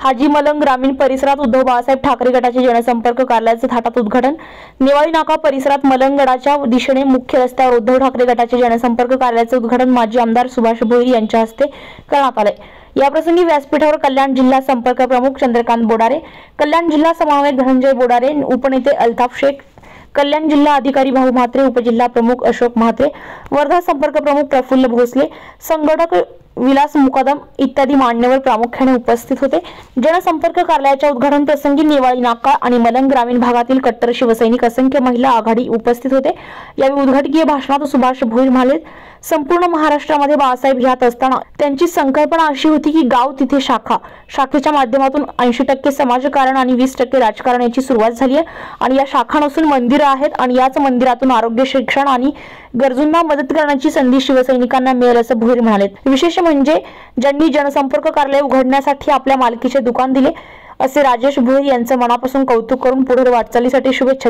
हाजी मलंग ग्रामीण परिसरात उद्धव बाळासाहेब ठाकरे गटाचे जनसंपर्क कार्यालयाचे थाटात उद्घाटन। नेवाळी नाका परिसरात मलंग गडाच्या दिशेने मुख्य रस्त्यावर उद्धव ठाकरे गटाचे जनसंपर्क कार्यालयाचे उद्घाटन माजी आमदार सुभाष भोईर यांच्या हस्ते करण्यात आले। याप्रसंगी व्यासपीठावर कल्याण जिल्हा संपर्क प्रमुख चंद्रकांत बोडारे, कल्याण जिल्हा समन्वयक धनंजय बोडारे, उपनेते अल्ताफ शेख, कल्याण जिल्हा अधिकारी भाऊ म्हात्रे, उपजिल्हा प्रमुख अशोक म्हात्रे, वर्धा संपर्क प्रमुख प्रफुल्ल भोसले, संघटक विलास मुकादम इत्यादी मान्यवर प्रामुख्याने उपस्थित होते। जनसंपर्क कार्यालयाच्या उद्घाटन प्रसंगी नेवाळी नाका आणि मलंग ग्रामीण भागातील कट्टर शिवसैनिक, असंख्य महिला आघाडी उपस्थित होते। यावेळी उद्घाटकीय भाषणात सुभाष भोईर म्हणाले, संपूर्ण महाराष्ट्रामध्ये बाळासाहेब ह्यात असताना त्यांची संकल्पना अशी होती की गाव तिथे शाखा, शाखेच्या माध्यमातून 80% समाजकारण आणि 20% राजकारण याची सुरुवात झाली आहे आणि या शाखा नसून मंदिरं आहेत आणि याच मंदिरातून आरोग्य, शिक्षण आणि गरजूंना मदत करण्याची संधी शिवसैनिकांना मिळेल असं भोईर म्हणाले। विशेष म्हणजे ज्यांनी जनसंपर्क कार्यालय उघडण्यासाठी आपल्या मालकीचे दुकान दिले असे राजेश भोईर यांचं मनापासून कौतुक करून पुढील वाटचालीसाठी शुभेच्छा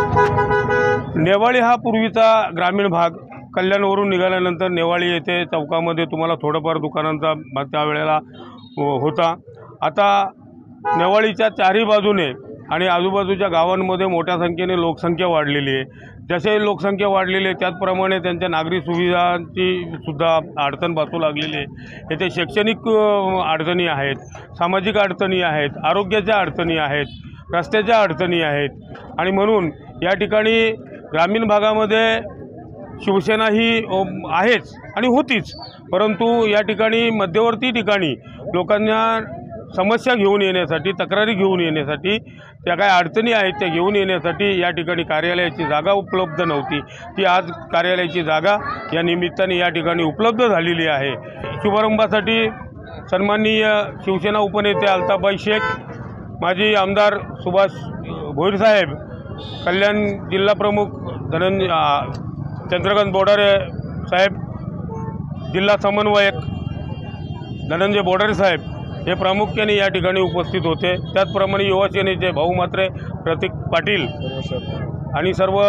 दिल्यात। नेवाळी हा पूर्वीचा ग्रामीण भाग, कल्याणवरून निघाल्यानंतर नेवाळी येथे चौकामध्ये तुम्हाला थोडंफार दुकानांचा त्यावेळेला होता। आता नेवाळीच्या चारही बाजूने आणि आजूबाजूच्या गावांमध्ये मोठ्या संख्येने लोकसंख्या वाढलेली आहे। जसे लोकसंख्या वाढलेली आहे त्याचप्रमाणे त्यांच्या नागरी सुविधांची सुद्धा अडचण भासू लागलेली आहे। येथे शैक्षणिक अडचणी आहेत, सामाजिक अडचणी आहेत, आरोग्याच्या अडचणी आहेत, रस्त्याच्या अडचणी आहेत आणि म्हणून या ठिकाणी ग्रामीण भागामध्ये शिवसेना ही आहेच आणि होतीच, परंतु या ठिकाणी मध्यवर्ती ठिकाणी लोकांना समस्या घेऊन येण्यासाठी, तक्रारी घेऊन येण्यासाठी, त्या काय अडचणी आहेत त्या घेऊन येण्यासाठी या ठिकाणी कार्यालयाची जागा उपलब्ध नव्हती। ती आज कार्यालयाची जागा या निमित्ताने या ठिकाणी उपलब्ध झालेली आहे। शुभारंभासाठी सन्माननीय शिवसेना उपनेते अल्ताफ शेख, माजी आमदार सुभाष भोईर साहेब, कल्याण जिल्हा प्रमुख चंद्रकांत बोडारे साहेब, जिल्हा समन्वयक धनंजय बोडारे साहेब हे प्रामुख्याने या ठिकाणी उपस्थित होते। त्याचप्रमाणे युवा सेनेचे भाऊ म्हात्रे, प्रतीक पाटील आणि सर्व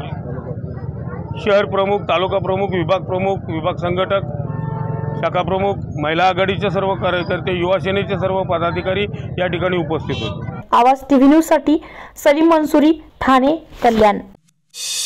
शहर प्रमुख, तालुका प्रमुख, विभाग प्रमुख, विभाग संघटक, शाखा प्रमुख, महिला आघाडीचे सर्व कार्यकर्ते, युवा सेनेचे सर्व पदाधिकारी या ठिकाणी उपस्थित होते। आवाज टीव्ही न्यूज साठी सलीम मंसूरी, ठाणे, कल्याण।